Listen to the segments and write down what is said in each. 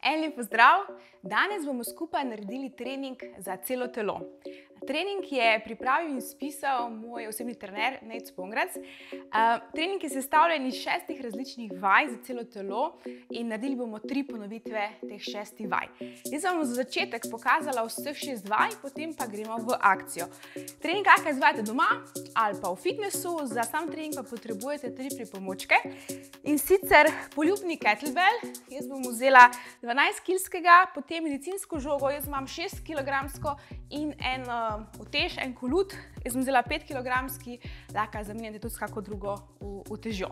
En lep pozdrav! Danes bomo skupaj naredili trening za celo telo. Trening je pripravil in spisal moj osebni trener Nejc Pongrac. Trening je sestavljen iz 6 različnih vaj za celo telo in naredili bomo 3 ponovitve teh 6 vaj. Jaz vam za začetek pokazala vseh 6 vaj, potem pa gremo v akcijo. Trening lahko izvajate doma ali pa v fitnessu, za sam trening pa potrebujete 3 pripomočke. In sicer poljubni kettlebell, jaz bom vzela 12-kilskega, potem medicinsko žogo, jaz imam 6-kilogramsko in en utež, en kolut, jaz bom vzela 5-kilogramski, lahko zamenjate tudi s kako drugo utežjo.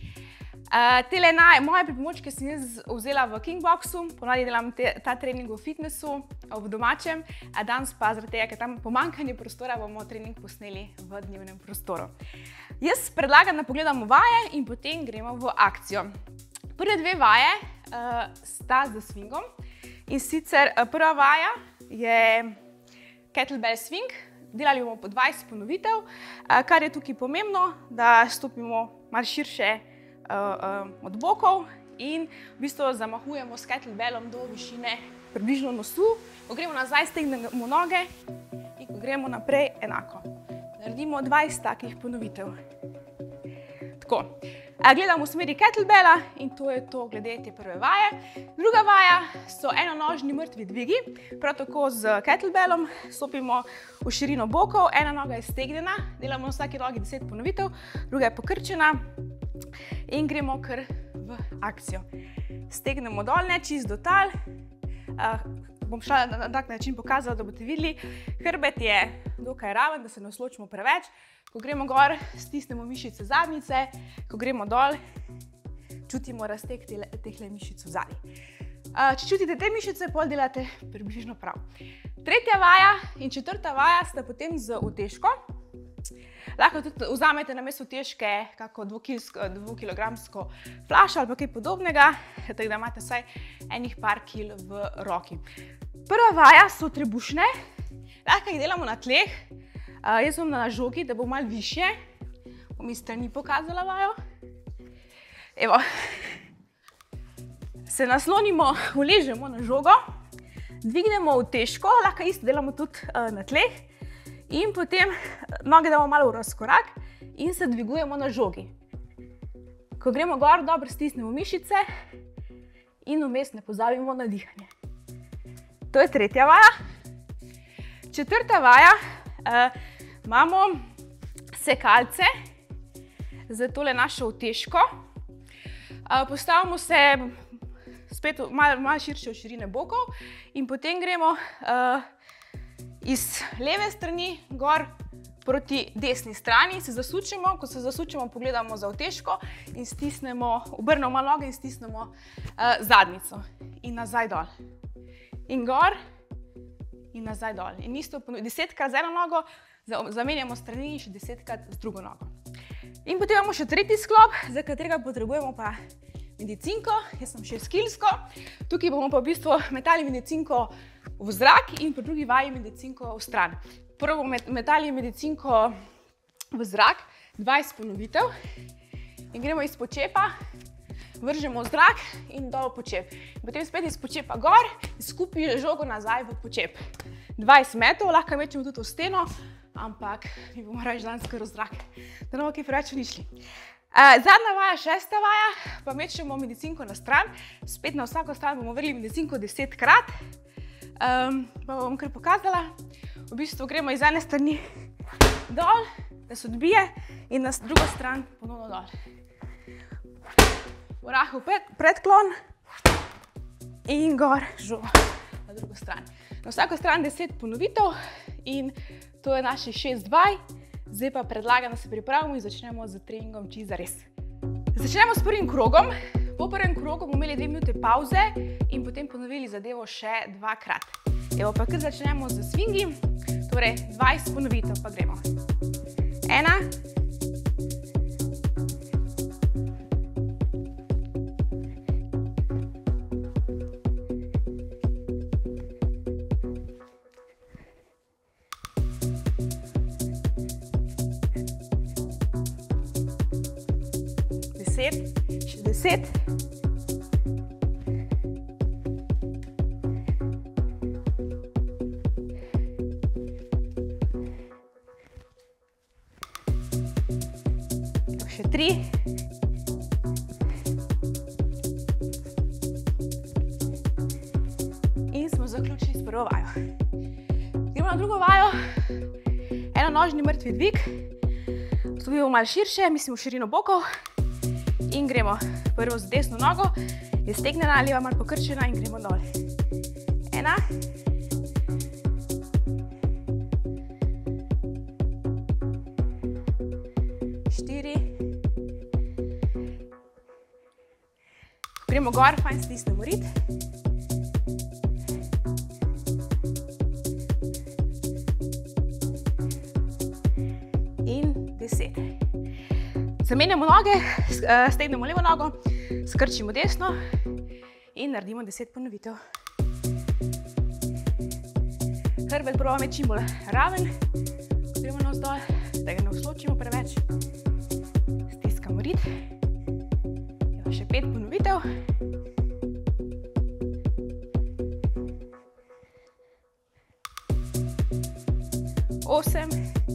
Tele moje pripomočke sem jaz vzela v Kingboxu, ponavadi delam ta trening v fitnessu, v domačem, danes pa zaradi tega, ker tam pomanjkanje prostora, bomo trening posneli v dnevnem prostoru. Jaz predlagam, da pogledamo vaje in potem gremo v akcijo. Prve 2 vaje sta z swingom in sicer prva vaja je kettlebell swing, delali bomo po 20 ponovitev, kar je tukaj pomembno, da stopimo malo širše od bokov in v bistvu zamahujemo s kettlebellom do višine približno nosu. Ko gremo nazaj, stegnemo noge in ko gremo naprej, enako. Naredimo 20 takih ponovitev. Tako. Gledamo v smeri kettlebella in to je to glede te prve vaje. Druga vaja so enonožni mrtvi dvigi, prav tako z kettlebellom stopimo v širino bokov, ena noga je stegnjena, delamo na vsaki nogi 10 ponovitev, druga je pokrčena in gremo kar v akcijo. Stegnemo dol, ne čist do tal. Bom šla na tak način pokazala, da boste videli. Hrbet je dokaj raven, da se ne osločimo preveč. Ko gremo gor, stisnemo mišice zadnjice, ko gremo dol, čutimo razteg tehle mišic v zadnji. Če čutite te mišice, pol delate približno prav. Tretja vaja in četrta vaja sta potem z utežko. Lahko tudi vzamete namesto utežke kako 2-kilogramsko flašo ali pa kaj podobnega, tako da imate vsaj enih par kil v roki. Prva vaja so trebušne, lahko jih delamo na tleh. Jaz bom na žogi, da bo malo višje. Bom iz strani pokazala vajo. Evo. Se naslonimo, uležemo na žogo, dvignemo utežko, lahko isto delamo tudi na tleh. In potem noge damo malo v razkorak in se dvigujemo na žogi. Ko gremo gor, dobro stisnemo mišice in vmes ne pozabimo na dihanje. To je tretja vaja. Četrta vaja, imamo sekalce za tole našo utežko. Postavimo se spet malo širše od širine bokov in potem gremo iz leve strani gor proti desni strani, se zasučemo, ko se zasučemo, pogledamo za utežko in stisnemo, obrnemo malo noge in stisnemo zadnjico in nazaj dol. In gor in nazaj dol. In isto 10krat z eno nogo, zamenjamo strani in še 10krat z drugo nogo. In potem imamo še tretji sklop, za katerega potrebujemo pa medicinko, jaz sem 6-kilsko. Tukaj bomo pa v bistvu metali medicinko v zrak in po drugi vaji medicinko v stran. Prvo bomo metali medicinko v zrak, 20 ponovitev in gremo iz počepa, vržemo v zrak in dol v počep. Potem spet iz počepa gor in skupaj žogo nazaj v počep. 20 metrov, lahko mečemo tudi v steno, ampak mi bomo raje danes kar v zrak, da ne bomo kaj preveč unišli. Zadnja vaja, 6. vaja, pa mečemo medicinko na stran, spet na vsako stran bomo vrli medicinko 10krat. Pa bom kar pokazala. V bistvu gremo iz ene strani dol, da se odbije in na drugo stran ponovno dol. V rahel predklon in gor žogo na drugo stran. Na vsako stran 10 ponovitev in to je naše 6 vaj. Zdaj pa predlagam, da se pripravimo in začnemo z treningom čisto zares. Začnemo s prvim krogom. Po prvem krogu bomo imeli 2 minute pauze in potem ponovili zadevo še 2krat. Evo pa kar začnemo z swingi, torej 20 ponovitev pa gremo. 1, 10, še 10, 3. In smo zaključili s prvo vajo. Gremo na drugo vajo. Enonožni mrtvi dvig. Stopimo malo širše, mislimo v širino bokov. In gremo prvo z desno nogo. Je stegnena, leva malo pokrčena in gremo dol. 1. 4. Gremo gor, fajn stisnemo rit. In 10. Zamenjamo noge, stegnemo levo nogo, skrčimo desno in naredimo 10 ponovitev. Hrbet probamo imeti čim bolj raven, gremo navzdol, da ga ne usločimo preveč. Stiskamo rit. Še 5 ponovitev. Osem,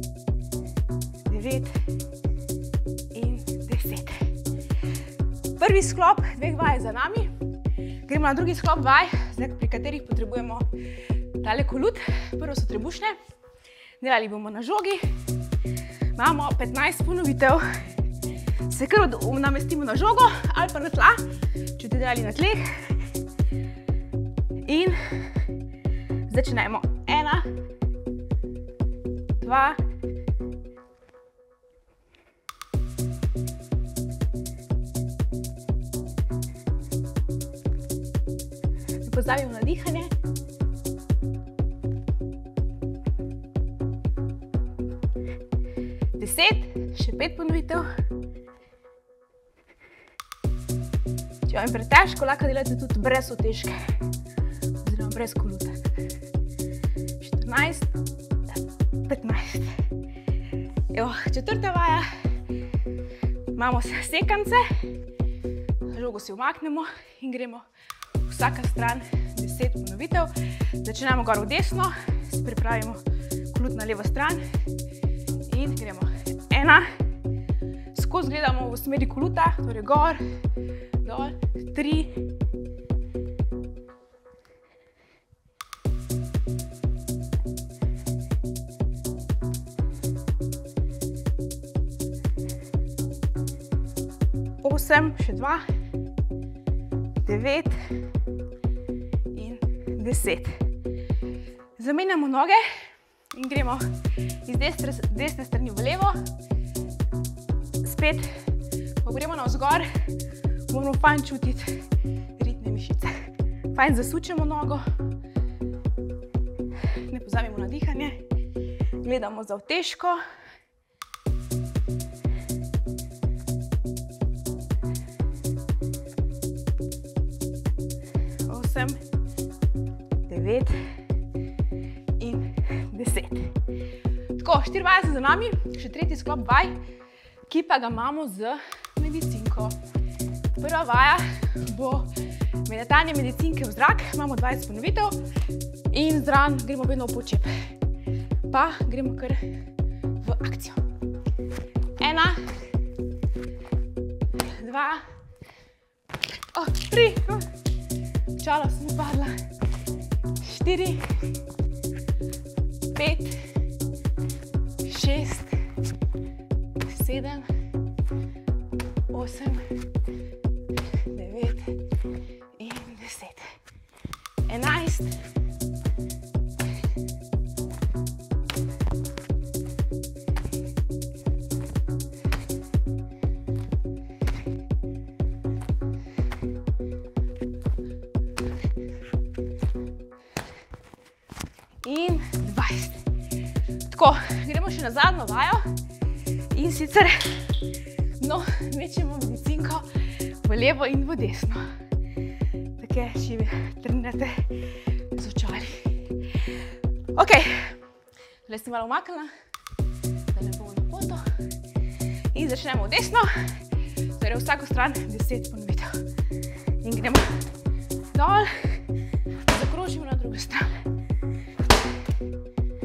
9 in 10. Prvi sklop dveh vaj za nami. Gremo na drugi sklop vaj, pri katerih potrebujemo tale kolut. Prvo so trebušne. Delali bomo na žogi. Imamo 15 ponovitev. Se kar namestimo na žogo ali pa na tla, če te delali na tleh. In začnemo. 1, 2, 3. Pozabimo na dihanje. 10, še 5 ponovitev. Če vam je pretežko, lahko delate tudi brez utežke, oziroma brez koluta. 14, 15. Evo, četrta vaja. Imamo sekance, žogo si umaknemo in gremo vsaka stran 10 ponovitev. Začnemo gor v desno, si pripravimo kolut na levo stran in gremo. 1, skozi gledamo v smeri koluta, torej gor, dol, 3, 8, še 2, 9 in 10. Zamenjamo noge in gremo iz desne strani v levo. Spet, ko gremo navzgor, moramo fajn čutiti ritne mišice. Fajn zasučemo nogo, ne pozabimo na dihanje, gledamo za utežko. 8, 9 in 10. Tako, 4 vaje so za nami, še tretji sklop vaj, ki pa ga imamo z medicinko. Prva vaja bo metanje medicinke v zrak, imamo 20 ponovitev in zraven gremo vedno v počep. Pa gremo kar v akcijo. 1, 2, 3, čalo sem padla, 4, 5, 6, 7, 8, 9 in 10. 11. In 20. Tako, gremo še na zadnjo vajo in sicer mečemo medicinko v levo in v desno. Tako, če trenirate z očali. Ok, zdaj si malo umaknila, da ne bomo na poto. In začnemo v desno, torej vsako stran 10 ponovitev. In gremo dol, zakrožimo na drugo stran.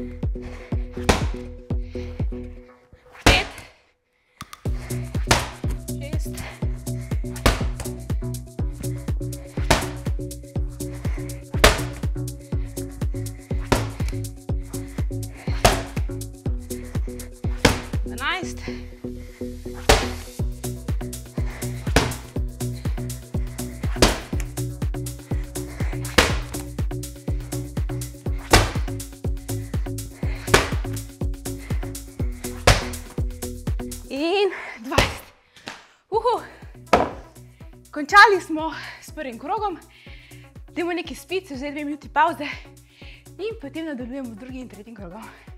5, Končali smo s prvim krogom, dajmo nekaj spiti, vzeti 2 minuti pauze in potem nadaljujemo z drugim in tretjim krogom.